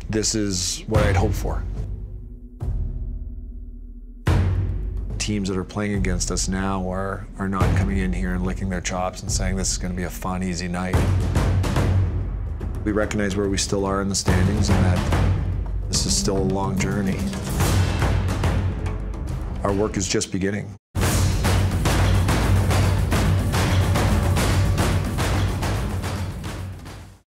this is what I'd hoped for. Teams that are playing against us now are not coming in here and licking their chops and saying this is going to be a fun, easy night. We recognize where we still are in the standings and that this is still a long journey. Our work is just beginning.